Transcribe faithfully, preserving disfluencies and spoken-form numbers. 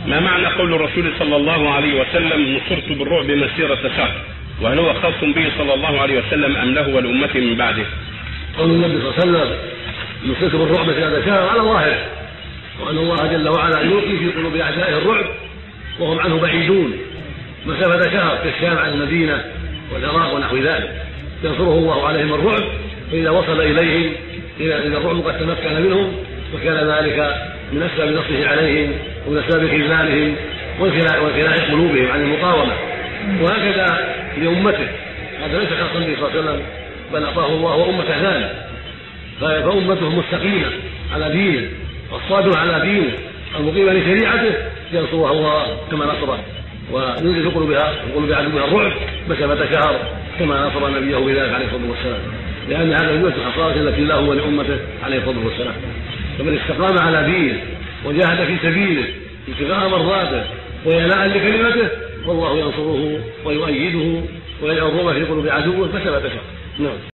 ما معنى قول الرسول صلى الله عليه وسلم نصرت بالرعب مسيرة شهر؟ وهل هو خاص به صلى الله عليه وسلم أم له ولأمته من بعده؟ قول النبي صلى الله عليه وسلم نصرت بالرعب مسيرة شهر على ظاهره، وأن الله جل وعلا يلقي في قلوب أعدائه الرعب وهم عنه بعيدون مسافة شهر كالشام عن المدينة والعراق ونحو ذلك، ينصره الله عليهم الرعب، فإذا وصل إليهم إذا الرعب قد تمكن منهم وكان ذلك من أسباب نصره عليهم ومن أسباب خذلانهم وانخلاع قلوبهم عن المقاومة. وهكذا لأمته، هذا ليس خاصا به صلى الله عليه وسلم بل أعطاه الله أمة ثانية، فأمته مستقيمة على دينه والصابر على دينه المقيمة لشريعته ينصرها الله كما نصره، وينزل في قلوبها قلوب عدوها الرعب مسافة شهر كما نصر نبيه بذلك عليه الصلاة والسلام، لأن هذا من الخصائص التي له ولأمته عليه الصلاة والسلام. فمن استقام على دينه وجاهد في سبيله ابتغاء مرضاته وإعلاء لكلمته والله ينصره ويؤيده ويجعل الرعب في قلوب عدوه مسافة شهر. نعم.